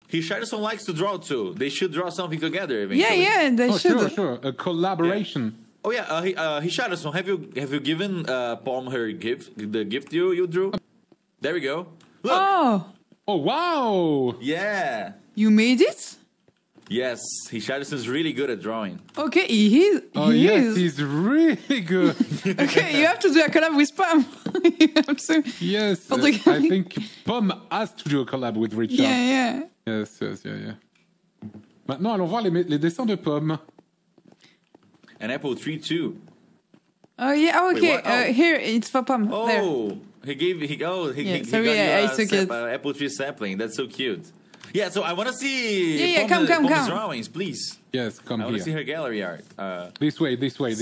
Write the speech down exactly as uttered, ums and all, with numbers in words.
Richardson likes to draw too. They should draw something together eventually. Yeah, yeah, they Oh, should. sure, sure. A collaboration. Yeah. Oh yeah, uh, uh, Richardson, have you have you given uh, Palm her gift, the gift you you drew? There we go. Look. Oh, Oh, wow! Yeah. you made it? Yes, Richardson's really good at drawing. Okay, he is. Oh, he yes, is. he's really good. Okay, you have to do a collab with Pam. You have to- Yes, Oh, uh, the- I think Pom has to do a collab with Richard. Yeah, yeah. Yes, yes, yeah, yeah. Maintenant, allons voir les, les dessins de Pom. And Apple tree too. Oh yeah. Oh, Wait, okay. what? uh, Oh. here it's for Pam. There. Oh, he gave he oh he, Yeah, he, he sorry, got yeah, you I a took sap, it. uh, apple tree sapling. That's so cute. Yeah, so I want to see Yeah, yeah, Pom- come, come, Pom's come. drawings, please. Yes, come I want to see here. her gallery art. Uh, This way, this way.